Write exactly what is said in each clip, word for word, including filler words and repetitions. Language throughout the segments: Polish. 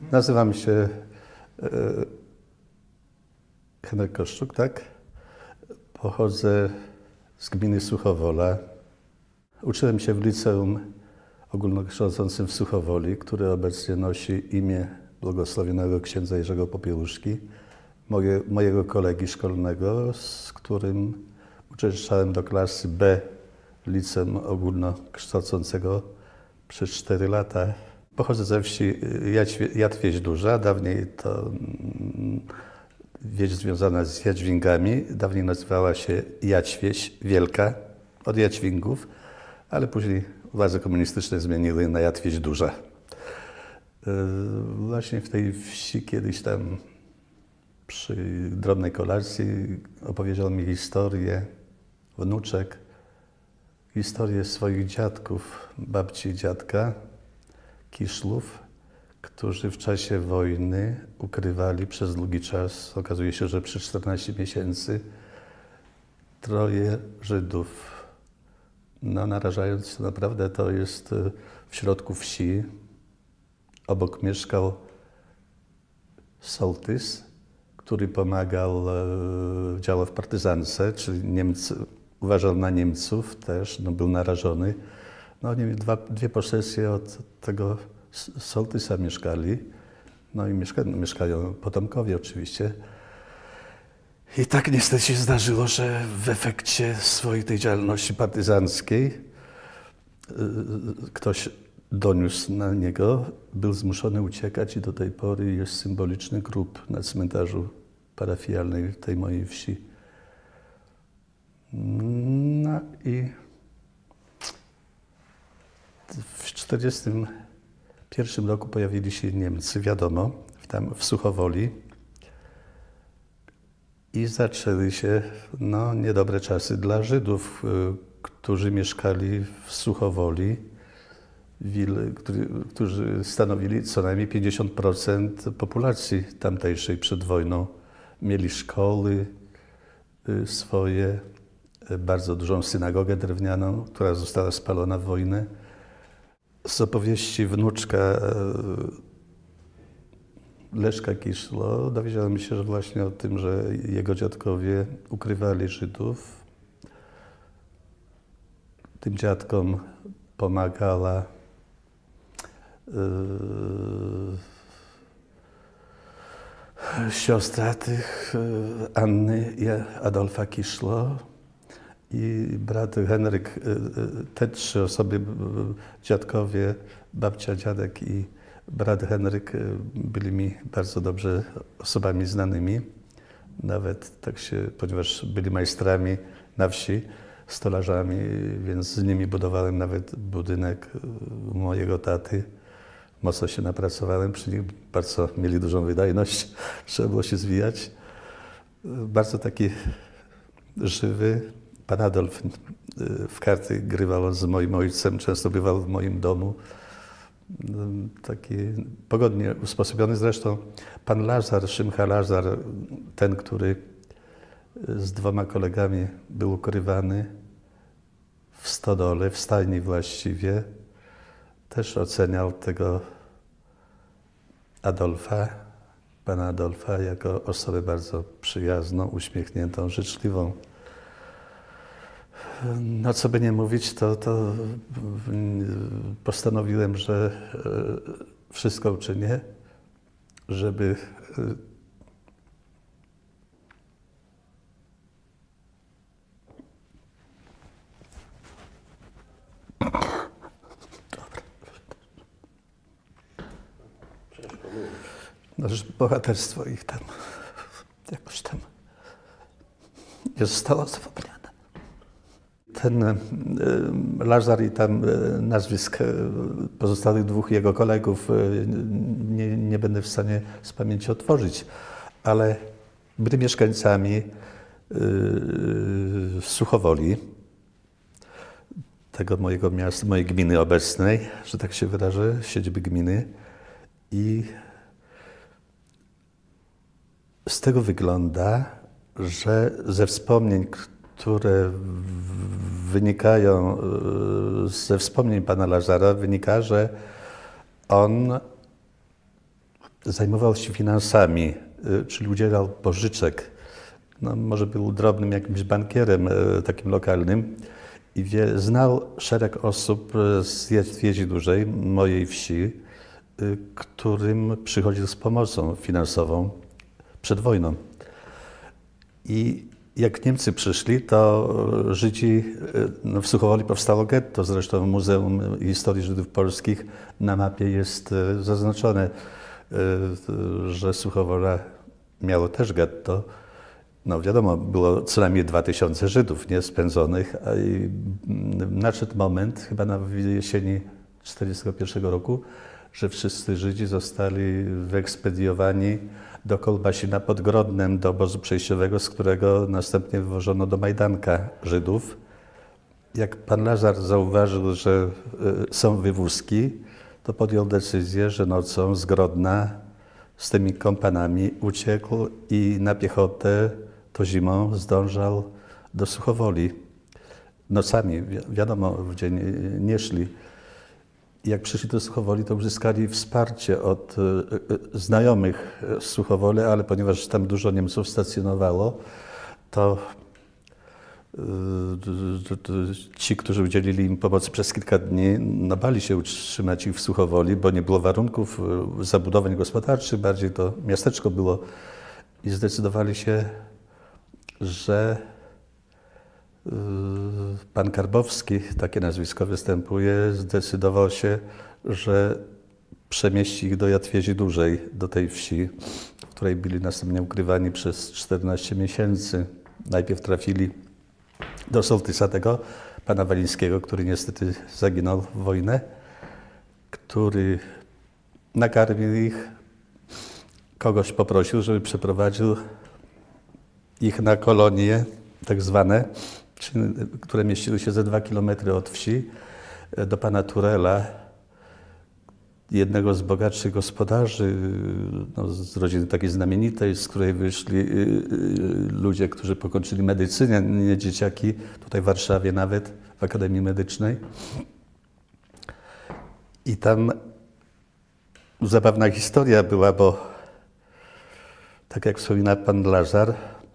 Nazywam się e, Henryk Koszczuk, tak? Pochodzę z gminy Suchowola. Uczyłem się w liceum ogólnokształcącym w Suchowoli, które obecnie nosi imię błogosławionego księdza Jerzego Popiełuszki, moje, mojego kolegi szkolnego, z którym uczęszczałem do klasy B liceum ogólnokształcącego przez cztery lata. Pochodzę ze wsi Jadwieź Duża, dawniej to wieś związana z Jadźwingami, dawniej nazywała się Jadźwieś Wielka, od Jadźwingów, ale później władze komunistyczne zmieniły na Jadwieź Duża. Właśnie w tej wsi kiedyś tam przy drobnej kolacji opowiedział mi historię wnuczek, historię swoich dziadków, babci i dziadka, Kiszlów, którzy w czasie wojny ukrywali przez długi czas, okazuje się, że przez czternaście miesięcy, troje Żydów. No, narażając się naprawdę, to jest w środku wsi. Obok mieszkał sołtys, który pomagał, działał w partyzance, czyli Niemcy, uważał na Niemców też, no, był narażony. No, oni dwa, dwie posesje od tego sołtysa mieszkali, no i mieszka, mieszkają potomkowie oczywiście. I tak niestety się zdarzyło, że w efekcie swojej tej działalności partyzanckiej ktoś doniósł na niego, był zmuszony uciekać i do tej pory jest symboliczny grób na cmentarzu parafialnej tej mojej wsi. No i w czterdziestym pierwszym roku pojawili się Niemcy, wiadomo, tam w Suchowoli i zaczęły się no, niedobre czasy dla Żydów, którzy mieszkali w Suchowoli, którzy stanowili co najmniej pięćdziesiąt procent populacji tamtejszej przed wojną. Mieli szkoły swoje, bardzo dużą synagogę drewnianą, która została spalona w wojnę. Z opowieści wnuczka Leszka Kiszlo dowiedziałem się, że właśnie o tym, że jego dziadkowie ukrywali Żydów. Tym dziadkom pomagała yy, siostra tych yy, Anny i Adolfa Kiszlo i brat Henryk. Yy, te trzy osoby, yy, dziadkowie, babcia, dziadek i brat Henryk byli mi bardzo dobrze osobami znanymi. Nawet tak się, ponieważ byli majstrami na wsi, stolarzami, więc z nimi budowałem nawet budynek mojego taty. Mocno się napracowałem przy nich, bardzo mieli dużą wydajność, trzeba było się zwijać. Bardzo taki żywy. Pan Adolf w karty grywał z moim ojcem, często bywał w moim domu. Taki pogodnie usposobiony. Zresztą pan Lazar, Szymcha Lazar, ten, który z dwoma kolegami był ukrywany w stodole, w stajni właściwie, też oceniał tego Adolfa, pana Adolfa, jako osobę bardzo przyjazną, uśmiechniętą, życzliwą. No co by nie mówić, to, to postanowiłem, że wszystko uczynię, żeby no, że bohaterstwo ich tam jakoś tam nie zostało zapomniane. Ten y, Lazar i tam y, nazwisk y, pozostałych dwóch jego kolegów y, nie, nie będę w stanie z pamięci otworzyć, ale byli mieszkańcami y, Suchowoli, tego mojego miasta, mojej gminy obecnej, że tak się wyrażę, siedziby gminy. I z tego wygląda, że ze wspomnień, które wynikają ze wspomnień pana Lazara, wynika, że on zajmował się finansami, czyli udzielał pożyczek. No, może był drobnym jakimś bankierem takim lokalnym i wie, znał szereg osób z Jadwizi Dużej, mojej wsi, którym przychodził z pomocą finansową przed wojną. I jak Niemcy przyszli, to Żydzi, no w Suchowoli powstało getto, zresztą w Muzeum Historii Żydów Polskich na mapie jest zaznaczone, że Suchowola miało też getto. No wiadomo, było co najmniej dwa tysiące Żydów nie spędzonych, a i nadszedł moment, chyba na jesieni tysiąc dziewięćset czterdziestego pierwszego roku, że wszyscy Żydzi zostali wyekspediowani do Kolbasina pod Grodnem, do obozu przejściowego, z którego następnie wywożono do Majdanka Żydów. Jak pan Lazar zauważył, że są wywózki, to podjął decyzję, że nocą z Grodna z tymi kompanami uciekł i na piechotę to zimą zdążał do Suchowoli. Nocami, wi wiadomo, w dzień nie szli. I jak przyszli do Suchowoli, to uzyskali wsparcie od y, y, znajomych z Suchowoli, ale ponieważ tam dużo Niemców stacjonowało, to y, y, ci, którzy udzielili im pomocy przez kilka dni, no, bali się utrzymać ich w Suchowoli, bo nie było warunków y, zabudowań gospodarczych, bardziej to miasteczko było i zdecydowali się, że pan Karbowski, takie nazwisko występuje, zdecydował się, że przemieści ich do Jadwizi Dużej, do tej wsi, w której byli następnie ukrywani przez czternaście miesięcy. Najpierw trafili do sołtysa tego, pana Walińskiego, który niestety zaginął w wojnę, który nakarmił ich, kogoś poprosił, żeby przeprowadził ich na kolonie, tak zwane, które mieściły się ze dwa kilometry od wsi, do pana Turela, jednego z bogatszych gospodarzy, no, z rodziny takiej znamienitej, z której wyszli ludzie, którzy pokończyli medycynę, nie dzieciaki, tutaj w Warszawie nawet, w Akademii Medycznej. I tam zabawna historia była, bo tak jak wspomina pan Lazar,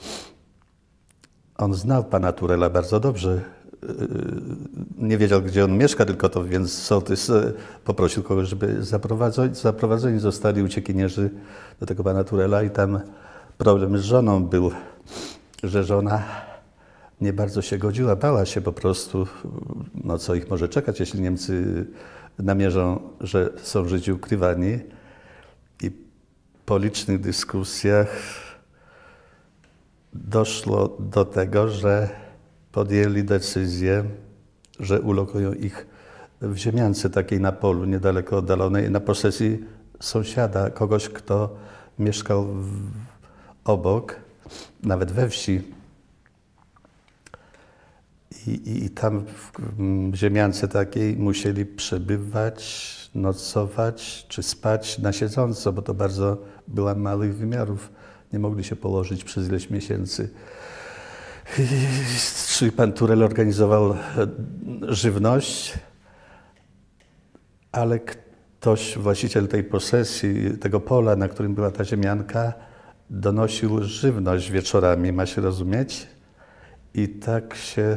on znał pana Turela bardzo dobrze. Nie wiedział, gdzie on mieszka, tylko to, więc sołtys poprosił kogoś, żeby zaprowadzeni, zaprowadzeni zostali uciekinierzy do tego pana Turela i tam problem z żoną był, że żona nie bardzo się godziła, bała się po prostu, no co ich może czekać, jeśli Niemcy namierzą, że są Żydzi ukrywani. I po licznych dyskusjach doszło do tego, że podjęli decyzję, że ulokują ich w ziemiance takiej na polu, niedaleko oddalonej, na posesji sąsiada, kogoś, kto mieszkał w, obok, nawet we wsi. I, i, i tam w ziemiance takiej musieli przebywać, nocować czy spać na siedząco, bo to bardzo była małych wymiarów. Nie mogli się położyć przez ileś miesięcy. Czyli pan Turel organizował żywność, ale ktoś, właściciel tej posesji, tego pola, na którym była ta ziemianka, donosił żywność wieczorami, ma się rozumieć. I tak się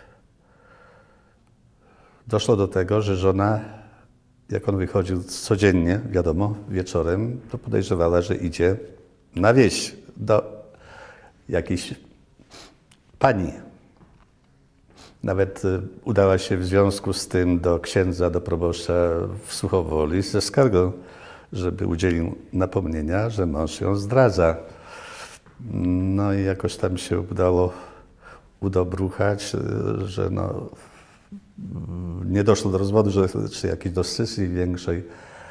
doszło do tego, że żona, jak on wychodził codziennie, wiadomo, wieczorem, to podejrzewała, że idzie na wieś do jakiejś pani. Nawet udała się w związku z tym do księdza, do proboszcza w Suchowoli ze skargą, żeby udzielił napomnienia, że mąż ją zdradza. No i jakoś tam się udało udobruchać, że no, nie doszło do rozwodu, że, czy jakiejś do scysji większej.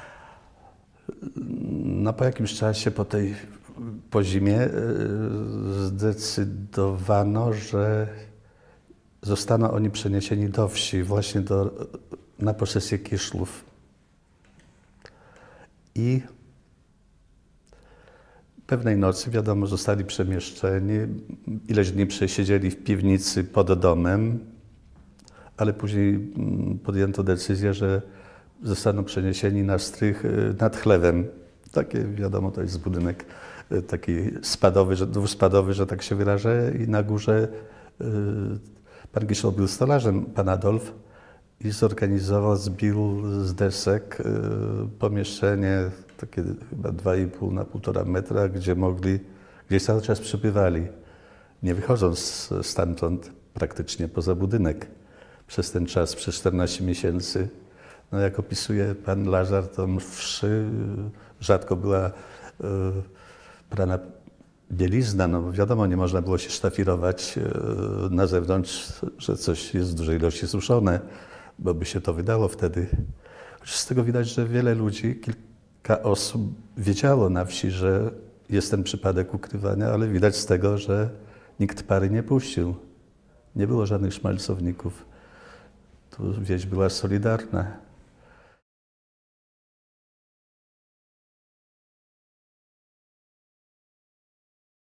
No po jakimś czasie, po tej po zimie zdecydowano, że zostaną oni przeniesieni do wsi, właśnie do, na posesję Kiszlów. I pewnej nocy, wiadomo, zostali przemieszczeni, ileś dni przesiedzieli w piwnicy pod domem, ale później podjęto decyzję, że zostaną przeniesieni na strych nad chlewem. Takie, wiadomo, to jest budynek y, taki spadowy, że, dwuspadowy, że tak się wyrażę, i na górze y, pan Giszol był stolarzem, pan Adolf, i zorganizował, zbił z desek y, pomieszczenie takie chyba dwa i pół na półtora metra, gdzie mogli, gdzie cały czas przebywali, nie wychodząc stamtąd praktycznie poza budynek przez ten czas, przez czternaście miesięcy. No, jak opisuje pan Lazar, to mszy rzadko była y, prana bielizna. No wiadomo, nie można było się sztafirować y, na zewnątrz, że coś jest w dużej ilości suszone, bo by się to wydało wtedy. Chociaż z tego widać, że wiele ludzi, kilka osób wiedziało na wsi, że jest ten przypadek ukrywania, ale widać z tego, że nikt pary nie puścił. Nie było żadnych szmalcowników. Tu wieś była solidarna.